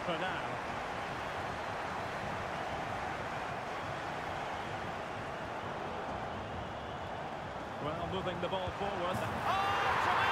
for now. Well, moving the ball forward. Oh,